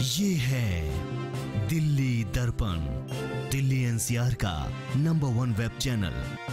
ये है दिल्ली दर्पण, दिल्ली एनसीआर का नंबर 1 वेब चैनल।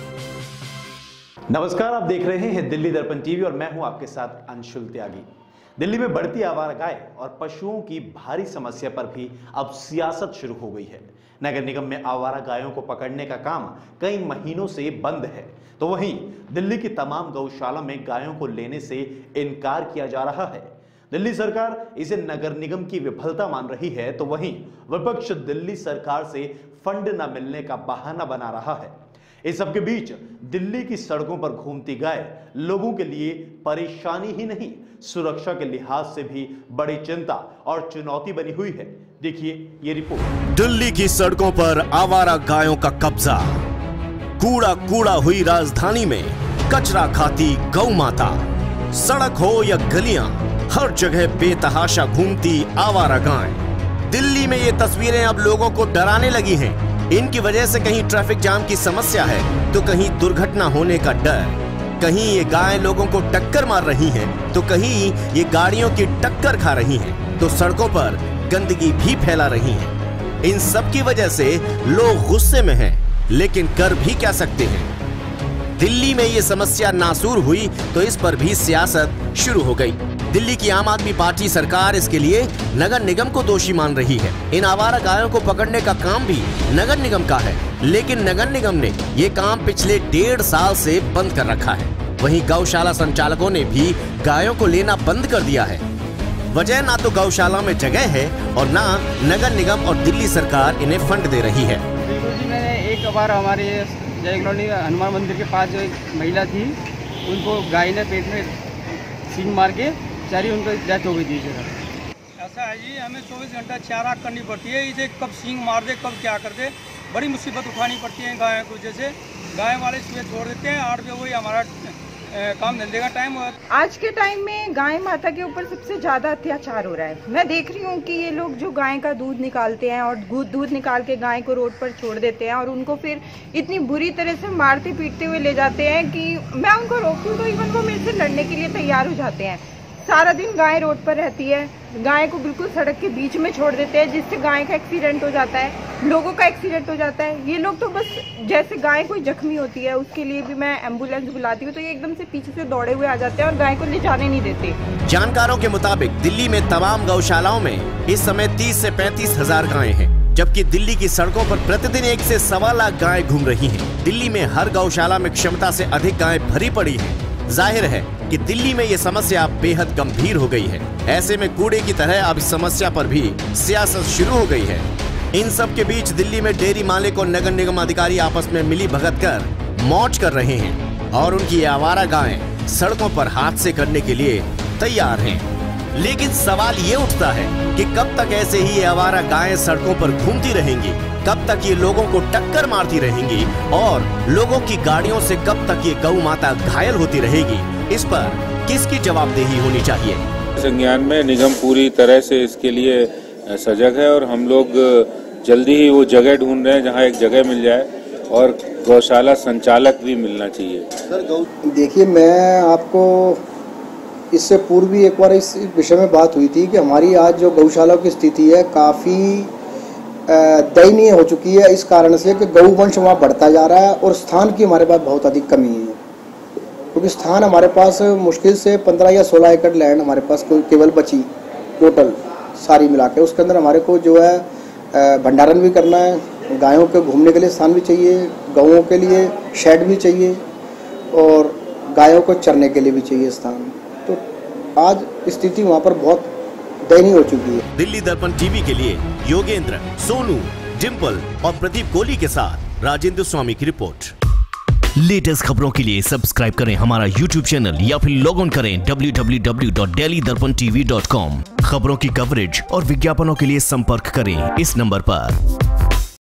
नमस्कार, आप देख रहे हैं दिल्ली दर्पण टीवी और मैं हूं आपके साथ अंशुल त्यागी। दिल्ली में बढ़ती आवारा गाय और पशुओं की भारी समस्या पर भी अब सियासत शुरू हो गई है। नगर निगम में आवारा गायों को पकड़ने का काम कई महीनों से बंद है, तो वहीं दिल्ली की तमाम गौशाला में गायों को लेने से इनकार किया जा रहा है। दिल्ली सरकार इसे नगर निगम की विफलता मान रही है, तो वहीं विपक्ष दिल्ली सरकार से फंड न मिलने का बहाना बना रहा है। इस सबके बीच दिल्ली की सड़कों पर घूमती गाय लोगों के लिए परेशानी ही नहीं, सुरक्षा के लिहाज से भी बड़ी चिंता और चुनौती बनी हुई है। देखिए ये रिपोर्ट। दिल्ली की सड़कों पर आवारा गायों का कब्जा, कूड़ा कूड़ा हुई राजधानी में कचरा खाती गौ माता, सड़क हो या गलियां हर जगह बेतहाशा घूमती आवारा गाय। दिल्ली में ये तस्वीरें अब लोगों को डराने लगी हैं। इनकी वजह से कहीं ट्रैफिक जाम की समस्या है तो कहीं दुर्घटना होने का डर। कहीं ये गायें लोगों को टक्कर मार रही हैं तो कहीं ये गाड़ियों की टक्कर खा रही हैं, तो सड़कों पर गंदगी भी फैला रही है। इन सब की वजह से लोग गुस्से में हैं, लेकिन कर भी क्या सकते हैं। दिल्ली में ये समस्या नासूर हुई तो इस पर भी सियासत शुरू हो गई। दिल्ली की आम आदमी पार्टी सरकार इसके लिए नगर निगम को दोषी मान रही है। इन आवारा गायों को पकड़ने का काम भी नगर निगम का है, लेकिन नगर निगम ने ये काम पिछले 1.5 साल से बंद कर रखा है। वहीं गौशाला संचालकों ने भी गायों को लेना बंद कर दिया है। वजह ना तो गौशाला में जगह है और ना नगर निगम और दिल्ली सरकार इन्हें फंड दे रही है। बिल्कुल जी, मैंने एक बार हमारे जय कॉलोनी हनुमान मंदिर के पास जो एक महिला थी, उनको गाय ने पेट में सींग मार के चारी उनको डेथ हो गई थी। ऐसा है जी, हमें 24 घंटा चारा करनी पड़ती है। इसे कब सींग मार दे, कब क्या कर दे, बड़ी मुसीबत उठानी पड़ती है गायों को। जैसे गाय वाले सुबह छोड़ देते हैं, 8 बजे वही हमारा काम धंधे का टाइम हुआ। आज के टाइम में गाय माता के ऊपर सबसे ज्यादा अत्याचार हो रहा है। मैं देख रही हूँ कि ये लोग जो गाय का दूध निकालते हैं और दूध निकाल के गाय को रोड पर छोड़ देते हैं और उनको फिर इतनी बुरी तरह से मारते पीटते हुए ले जाते हैं कि मैं उनको रोकूं तो इवन वो मेरे से लड़ने के लिए तैयार हो जाते हैं। सारा दिन गाय रोड पर रहती है, गाय को बिल्कुल सड़क के बीच में छोड़ देते हैं, जिससे गाय का एक्सीडेंट हो जाता है, लोगों का एक्सीडेंट हो जाता है। ये लोग तो बस जैसे गाय कोई जख्मी होती है उसके लिए भी मैं एम्बुलेंस बुलाती हूँ तो ये एकदम से पीछे से दौड़े हुए आ जाते हैं और गाय को ले जाने नहीं देते। जानकारों के मुताबिक दिल्ली में तमाम गौशालाओं में इस समय 30 से 35 हजार गायें हैं, जबकि दिल्ली की सड़कों पर प्रतिदिन 1 से 1.25 लाख गायें घूम रही हैं। दिल्ली में हर गौशाला में क्षमता से अधिक गायें भरी पड़ी हैं। जाहिर है कि दिल्ली में ये समस्या बेहद गंभीर हो गई है। ऐसे में कूड़े की तरह अब इस समस्या पर भी सियासत शुरू हो गई है। इन सब के बीच दिल्ली में डेयरी मालिक और नगर निगम अधिकारी आपस में मिली भगत कर मौज कर रहे हैं और उनकी आवारा गायें सड़कों पर हादसे करने के लिए तैयार हैं। लेकिन सवाल ये उठता है कि कब तक ऐसे ही ये आवारा गायें सड़कों पर घूमती रहेंगी, कब तक ये लोगों को टक्कर मारती रहेंगी और लोगों की गाड़ियों से कब तक ये गौ माता घायल होती रहेगी। इस पर किसकी जवाबदेही होनी चाहिए। संज्ञान में निगम पूरी तरह से इसके लिए सजग है और हम लोग जल्दी ही वो जगह ढूंढ रहे हैं जहां एक जगह मिल जाए और गौशाला संचालक भी मिलना चाहिए। सर देखिए, मैं आपको इससे पूर्व भी एक बार इस विषय में बात हुई थी कि हमारी आज जो गौशाला की स्थिति है काफ़ी दयनीय हो चुकी है, इस कारण से कि गौवंश वहाँ बढ़ता जा रहा है और स्थान की हमारे पास बहुत अधिक कमी है। क्योंकि स्थान हमारे पास मुश्किल से 15 या 16 एकड़ लैंड हमारे पास केवल बची, टोटल सारी मिला के। उसके अंदर हमारे को जो है भंडारण भी करना है, गायों के घूमने के लिए स्थान भी चाहिए, गौओं के लिए शेड भी चाहिए और गायों को चरने के लिए भी चाहिए स्थान। तो आज स्थिति वहाँ पर बहुत दयनीय हो चुकी है। दिल्ली दर्पण टीवी के लिए योगेंद्र, सोनू, डिम्पल और प्रदीप कोहली के साथ राजेंद्र स्वामी की रिपोर्ट। लेटेस्ट खबरों के लिए सब्सक्राइब करें हमारा YouTube चैनल या फिर लॉग ऑन करें www.delhidarpantv.com। खबरों की कवरेज और विज्ञापनों के लिए संपर्क करें इस नंबर पर।